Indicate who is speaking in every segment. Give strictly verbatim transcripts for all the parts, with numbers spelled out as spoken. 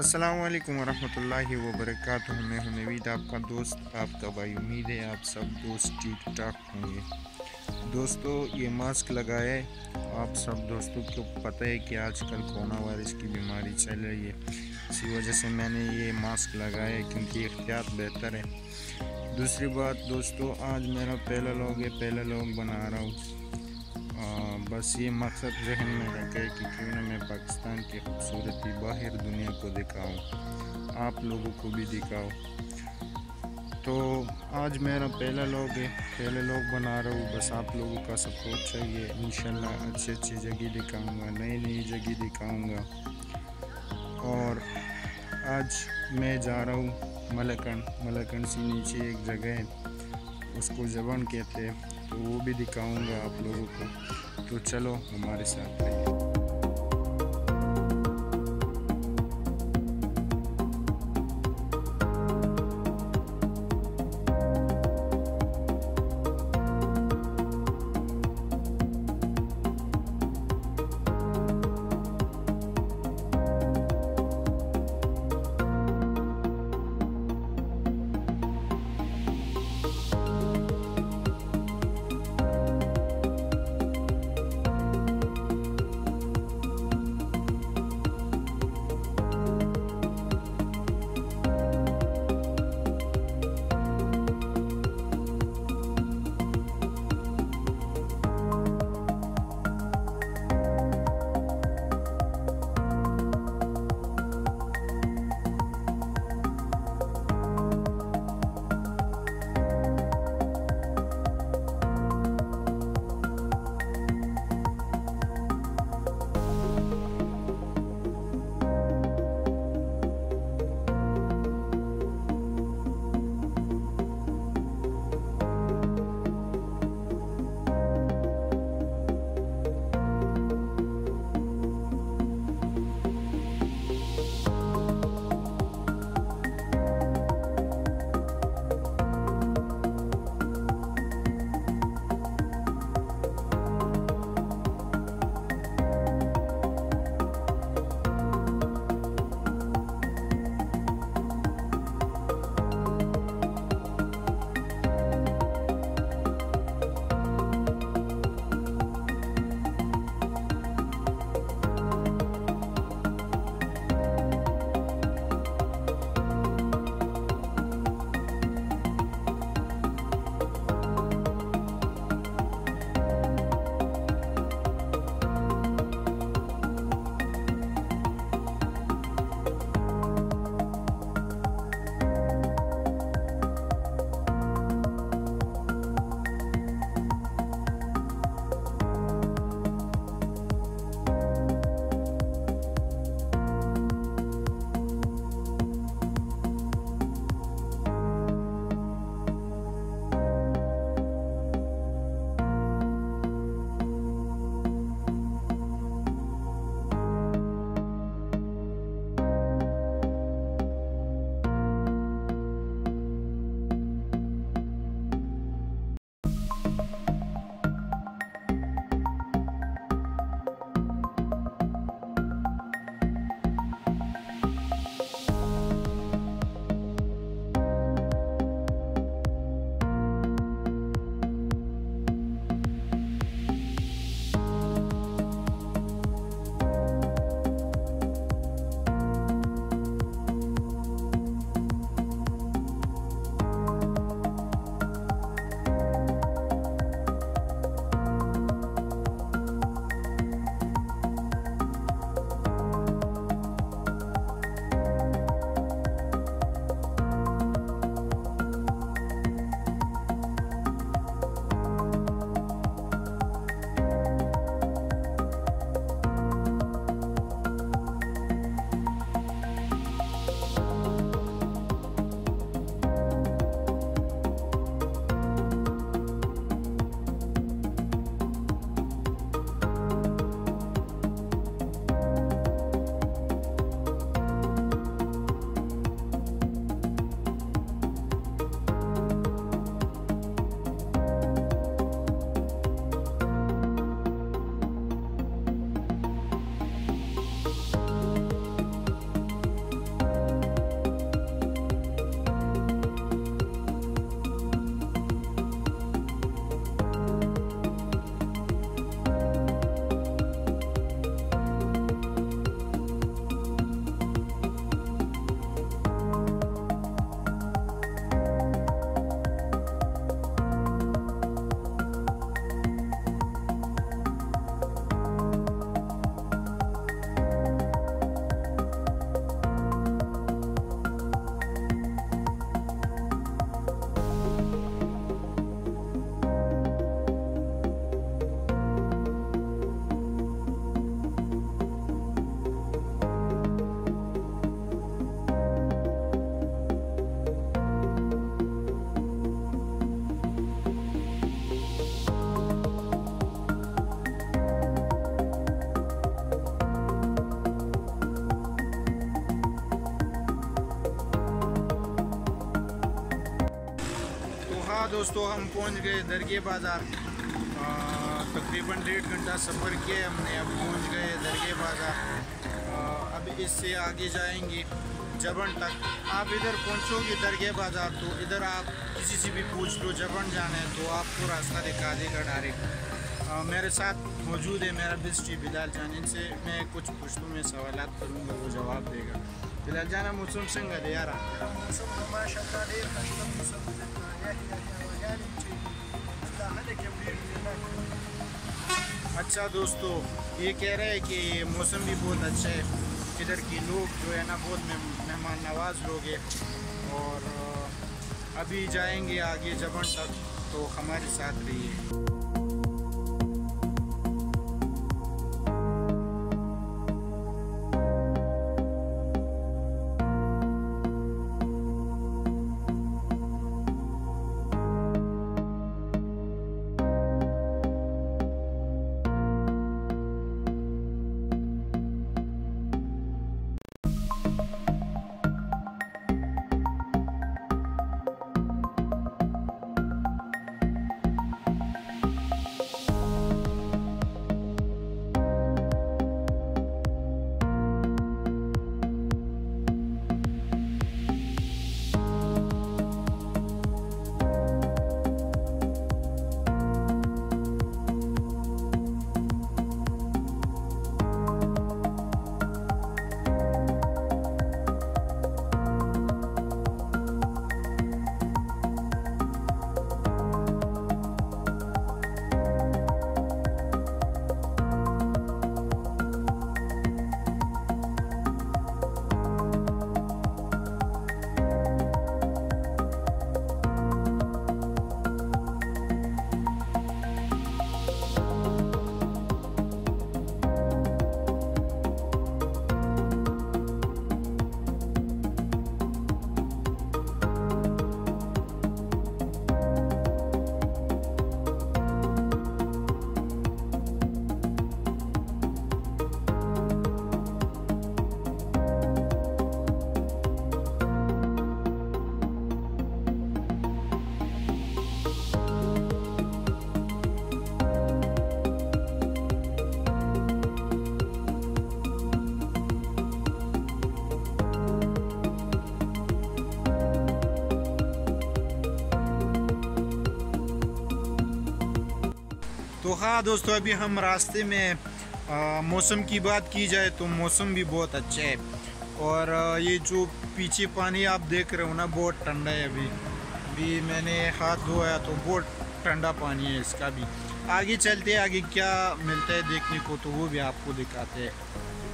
Speaker 1: अस्सलामुअलैकुम वरहमतुल्लाहि वबरकातुहू। मैं हूं नवीद, आपका दोस्त, आपका भाई। उम्मीद है आप सब दोस्त ठीक ठाक होंगे। दोस्तों, ये मास्क लगाए, आप सब दोस्तों को पता है कि आजकल कोरोना वायरस की बीमारी चल रही है। इसी वजह से मैंने ये मास्क लगाया है क्योंकि एहतियात बेहतर है। दूसरी बात दोस्तों, आज मेरा पहला लोग है, पहला लोग बना रहा हूँ। बस ये मकसद जहन में रखे कि क्यों ना मैं पाकिस्तान की खूबसूरती बाहर दुनिया को दिखाऊं, आप लोगों को भी दिखाऊं। तो आज मेरा पहला लोग है, पहले लोग बना रहा हूँ। बस आप लोगों का सपोर्ट चाहिए। इंशाल्लाह अच्छी अच्छी जगह दिखाऊंगा, नई नई जगह दिखाऊंगा। और आज मैं जा रहा हूँ मलकन मलकन से नीचे एक जगह है, उसको जबान कहते हैं, तो वो भी दिखाऊंगा आप लोगों को। तो चलो हमारे साथ रहिए। दोस्तों, हम पहुंच गए दरगाह बाज़ार। तकरीबन डेढ़ घंटा सफ़र किया हमने, अब पहुंच गए दरगाह बाज़ार। अब इससे आगे जाएंगे जबन तक। आप इधर पहुंचोगे दरगाह बाज़ार तो इधर आप किसी से भी पूछ लो जबन जाना है तो आपको रास्ता दिखा देगा डायरेक्ट। मेरे साथ मौजूद है मेरा बिस्टी बिलाल जान, इनसे मैं कुछ पुश्तों में सवाल करूँगा, वो जवाब देगा। बिलाल जाना मौसम संग दे यार अच्छा दोस्तों, ये कह रहे हैं कि मौसम भी बहुत अच्छा है, इधर के लोग जो है ना बहुत मेहमान नवाज लोग हैं। और अभी जाएंगे आगे जबन तक, तो हमारे साथ रहिए। तो हाँ दोस्तों, अभी हम रास्ते में मौसम की बात की जाए तो मौसम भी बहुत अच्छा है। और आ, ये जो पीछे पानी आप देख रहे हो ना, बहुत ठंडा है। अभी भी मैंने हाथ धोया तो बहुत ठंडा पानी है इसका भी। आगे चलते हैं, आगे क्या मिलता है देखने को तो वो भी आपको दिखाते हैं।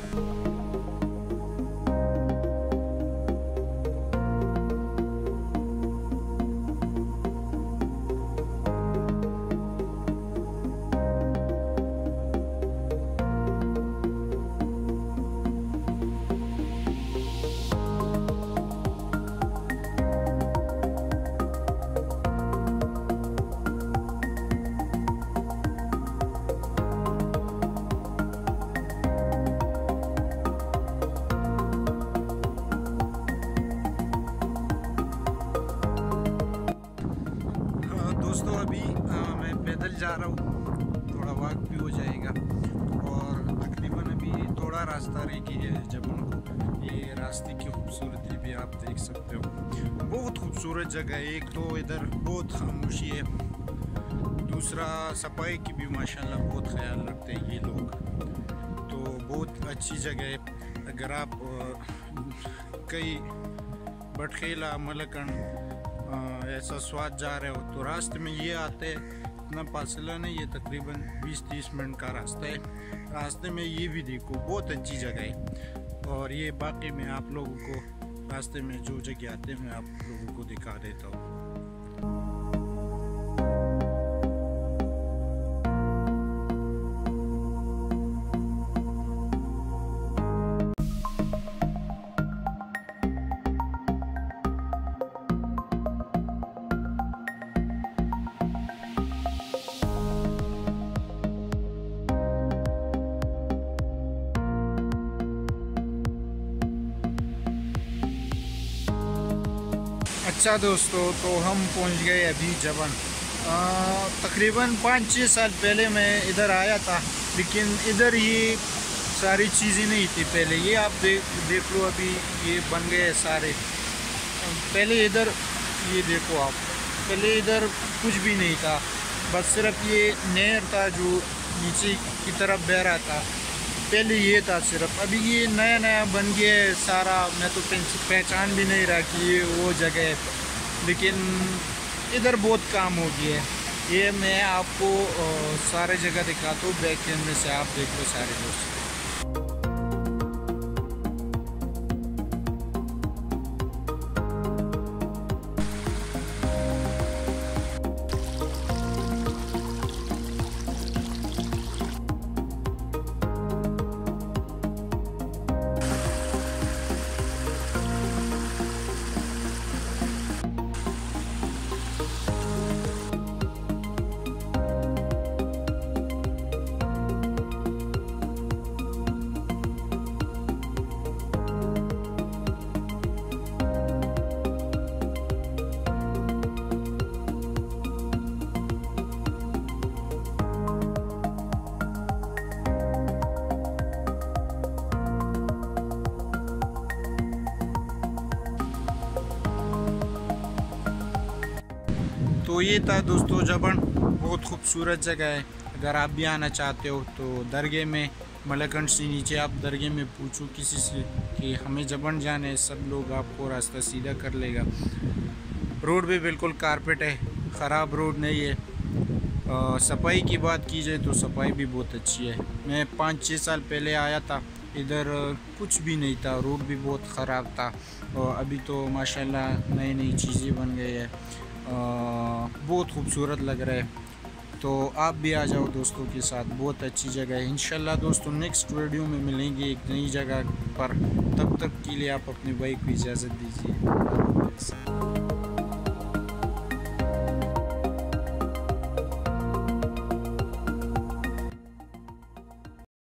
Speaker 1: दोस्तों, अभी आ, मैं पैदल जा रहा हूँ, थोड़ा वॉक भी हो जाएगा। और तकरीबन अभी थोड़ा रास्ता रह गया है जब उनको। ये रास्ते की खूबसूरती भी आप देख सकते हो, बहुत खूबसूरत जगह है। एक तो इधर बहुत खामोशी है, दूसरा सफाई की भी माशाल्लाह बहुत ख्याल रखते हैं ये लोग, तो बहुत अच्छी जगह है। अगर आप कई बटखेला मलकन ऐसा स्वाद जा रहे हो तो रास्ते में ये आते हैं, इतना फासला नहीं, ये तकरीबन बीस तीस मिनट का रास्ता है। रास्ते में ये भी देखो, बहुत अच्छी जगह है। और ये बाकी मैं आप लोगों को रास्ते में जो जगह आते हैं मैं आप लोगों को दिखा देता हूँ।
Speaker 2: अच्छा दोस्तों, तो हम पहुंच गए अभी जबन। तकरीबन पाँच छः साल पहले मैं इधर आया था, लेकिन इधर ये सारी चीज़ें नहीं थी पहले। ये आप देख देख लो, अभी ये बन गए सारे। पहले इधर ये देखो आप, पहले इधर कुछ भी नहीं था, बस सिर्फ ये नहर था जो नीचे की तरफ बह रहा था। पहले ये था सिर्फ, अभी ये नया नया बन गया है सारा। मैं तो पहचान भी नहीं रहा कि ये वो जगह है, लेकिन इधर बहुत काम हो गया है। ये मैं आपको सारे जगह दिखाता हूँ, बैक कैमरे से आप देख लो सारे दोस्त। तो ये था दोस्तों जबन, बहुत खूबसूरत जगह है। अगर आप भी आना चाहते हो तो दरगाह में, मलकंड से नीचे आप दरगाह में पूछो किसी से कि हमें जबन जाना है, सब लोग आपको रास्ता सीधा कर लेगा। रोड भी बिल्कुल कारपेट है, ख़राब रोड नहीं है। आ, सफाई की बात की जाए तो सफाई भी बहुत अच्छी है। मैं पाँच छः साल पहले आया था, इधर कुछ भी नहीं था, रोड भी बहुत ख़राब था। और अभी तो माशाल्लाह नई नई चीज़ें बन गई है, बहुत खूबसूरत लग रहा है। तो आप भी आ जाओ दोस्तों के साथ, बहुत अच्छी जगह है। इंशाल्लाह दोस्तों नेक्स्ट वीडियो में मिलेंगे एक नई जगह पर। तब तक के लिए आप अपने भाई को इजाज़त दीजिए।